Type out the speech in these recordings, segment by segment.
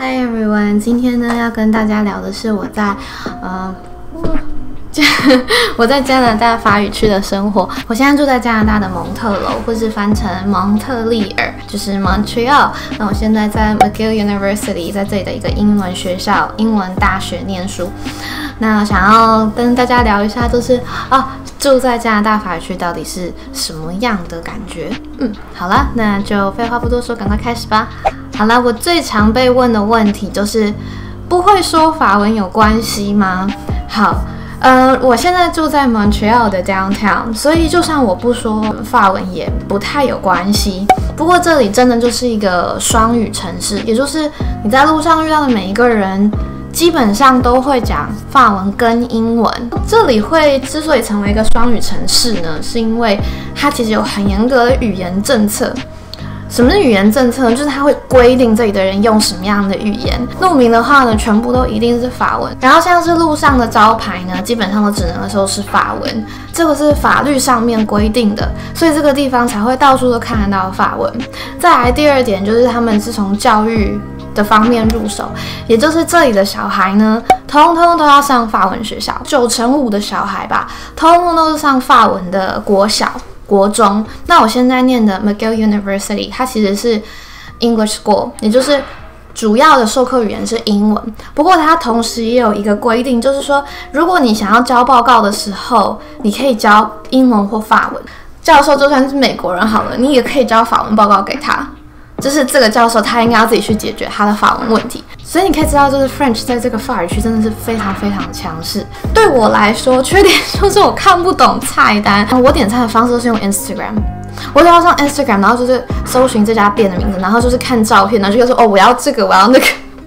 Hi everyone， 今天呢要跟大家聊的是我在加拿大法语区的生活。我现在住在加拿大的蒙特楼，或是翻成蒙特利尔，就是 Montreal。那我现在在 McGill University， 在这里的一个英文学校、英文大学念书。那想要跟大家聊一下，就是住在加拿大法语区到底是什么样的感觉？好了，那就废话不多说，赶快开始吧。好了，我最常被问的问题就是不会说法文有关系吗？好，我现在住在 Montreal 的 downtown， 所以就算我不说法文也不太有关系。不过这里真的就是一个双语城市，也就是你在路上遇到的每一个人基本上都会讲法文跟英文。这里之所以成为一个双语城市呢，是因为它其实有很严格的语言政策。什么是语言政策呢？就是它会规定这里的人用什么样的语言。路名的话呢，全部都一定是法文。然后像是路上的招牌呢，基本上都只能说是法文。这个是法律上面规定的，所以这个地方才会到处都看得到法文。再来第二点就是他们是从教育的方面入手，也就是这里的小孩呢，通通都要上法文学校，9成5的小孩吧，通通都是上法文的国小、国中。那我现在念的 McGill University， 它其实是 English School， 也就是主要的授课语言是英文。不过它同时也有一个规定，就是说，如果你想要交报告的时候，你可以交英文或法文。教授就算是美国人好了，你也可以交法文报告给他。就是这个教授他应该要自己去解决他的法文问题，所以你可以知道，就是 French 在这个法语区真的是非常非常强势。对我来说，缺点就是我看不懂菜单。我点菜的方式都是用 Instagram， 我只要上 Instagram， 然后就是搜寻这家店的名字，然后就是看照片，然后就说我要这个，我要那个。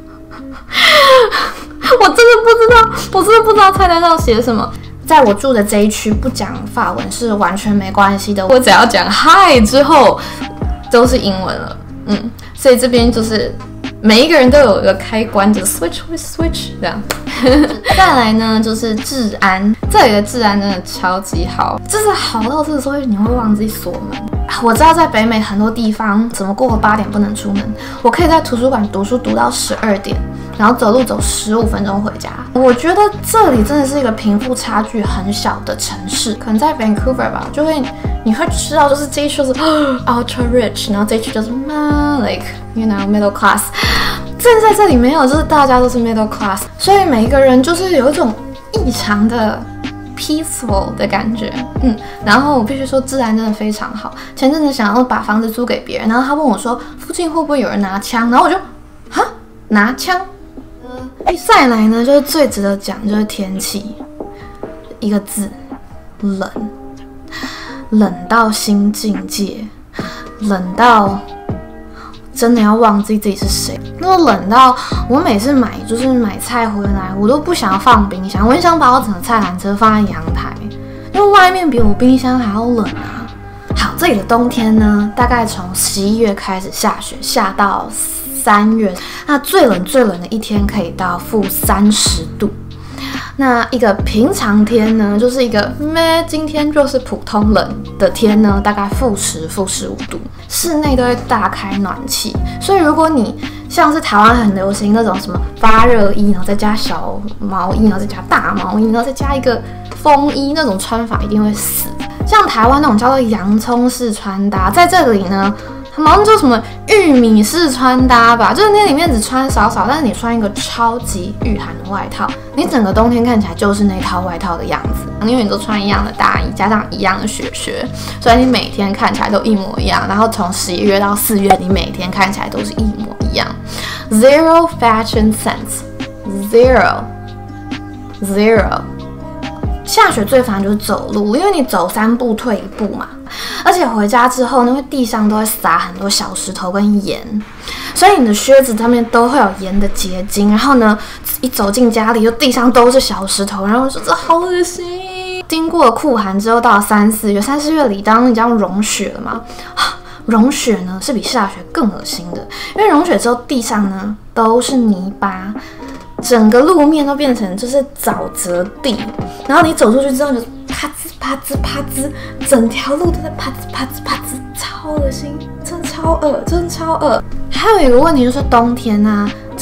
我真的不知道菜单上写什么。在我住的这一区，不讲法文是完全没关系的，我只要讲 Hi 之后都是英文了。所以这边就是每一个人都有一个开关，就是 switch 这样。再来呢，就是治安，这里的治安真的超级好，就是好到这个时候你会忘记锁门。我知道在北美很多地方，怎么过了8点不能出门，我可以在图书馆读书读到12点，然后走路走15分钟回家。我觉得这里真的是一个贫富差距很小的城市，可能在 Vancouver 吧，你会知道，就是这一区是 ultra rich， 然后这一区就是 like you know middle class。正在这里没有，就是大家都是 middle class， 所以每一个人就是有一种异常的 peaceful 的感觉。然后我必须说治安真的非常好。前阵子想要把房子租给别人，然后他问我说附近会不会有人拿枪，然后我就拿枪。再来呢，就是最值得讲就是天气，一个字，冷。冷到新境界，冷到真的要忘记自己是谁。那冷到我每次买菜回来，我都不想要放冰箱，我很想把我整个菜篮车放在阳台，因为外面比我冰箱还要冷啊。好，这里的冬天呢，大概从11月开始下雪，下到3月，那最冷的一天可以到-30度。那一个平常天呢，就是一个今天就是普通冷的天呢，大概-10、-15度，室内都会大开暖气。所以如果你像是台湾很流行那种什么发热衣，然后再加小毛衣，然后再加大毛衣，然后再加一个风衣，那种穿法一定会死。像台湾那种叫做洋葱式穿搭，在这里呢，他们好像叫什么玉米式穿搭吧，就是那里面只穿少少，但是你穿一个超级御寒的外套，你整个冬天看起来就是那套外套的样子，因为你都穿一样的大衣，加上一样的雪靴，所以你每天看起来都一模一样。然后从11月到4月，你每天看起来都是一模一样 ，zero fashion sense，zero。下雪最烦就是走路，因为你走3步退1步嘛，而且回家之后呢，地上都会撒很多小石头跟盐，所以你的靴子上面都会有盐的结晶。然后呢，一走进家里，就地上都是小石头，然后说这好恶心。经过了酷寒之后，到了3、4月，3、4月里，当你这样融雪了嘛，融雪呢是比下雪更恶心的，因为融雪之后地上呢都是泥巴。整个路面都变成就是沼泽地，然后你走出去之后就啪吱啪吱啪吱，整条路都在啪吱啪吱啪吱，超恶心，真的超恶。还有一个问题就是冬天啊，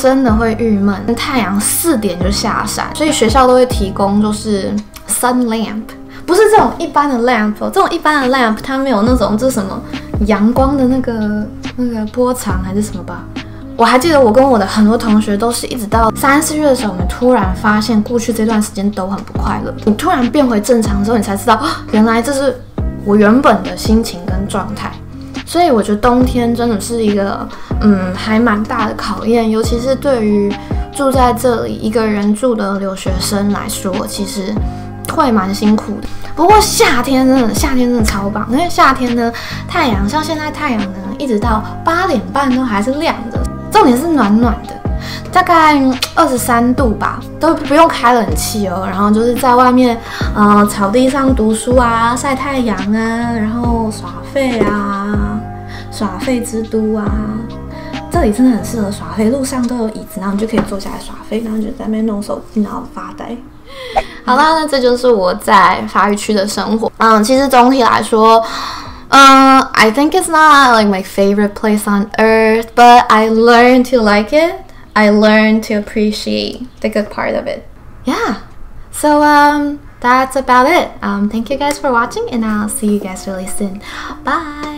真的会郁闷。太阳4点就下山，所以学校都会提供就是 sun lamp， 不是这种一般的 lamp， 这种一般的 lamp 它没有那种这什么阳光的那个波长还是什么吧。我还记得我跟我的很多同学都是一直到3、4月的时候，我们突然发现过去这段时间都很不快乐。你突然变回正常之后，你才知道，原来这是我原本的心情跟状态。所以我觉得冬天真的是一个还蛮大的考验，尤其是对于住在这里一个人住的留学生来说，其实会蛮辛苦的。不过夏天真的超棒，因为夏天呢，太阳像现在太阳呢，一直到8点半都还是亮的，重点是暖暖的，大概23度吧，都不用开冷气哦。然后就是在外面草地上读书啊，晒太阳啊，然后耍废啊，耍废之都啊。这里真的很适合耍废，路上都有椅子，然后你就可以坐下来耍废，然后就在那边弄手机，然后发呆。好啦，那这就是我在法语区的生活。其实总体来说，I think it's not like my favorite place on earth, but I learned to like it. I learned to appreciate the good part of it. Yeah. So that's about it. Thank you guys for watching, and I'll see you guys really soon. Bye.